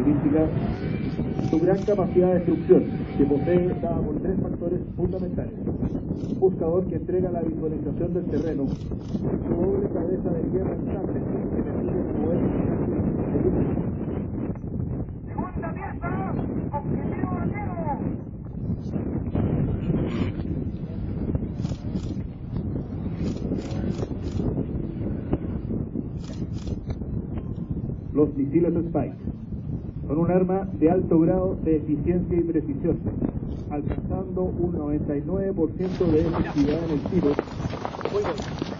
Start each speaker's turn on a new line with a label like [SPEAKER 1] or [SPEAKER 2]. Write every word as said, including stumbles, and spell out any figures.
[SPEAKER 1] características, su gran capacidad de destrucción, que posee dada por tres factores fundamentales. Un buscador que entrega la visualización del terreno, su doble cabeza de guerra estable, que permite mover
[SPEAKER 2] Segunda pieza, objetivo arquero.
[SPEAKER 1] Los misiles Spike son un arma de alto grado de eficiencia y precisión, alcanzando un noventa y nueve por ciento de efectividad en el tiro.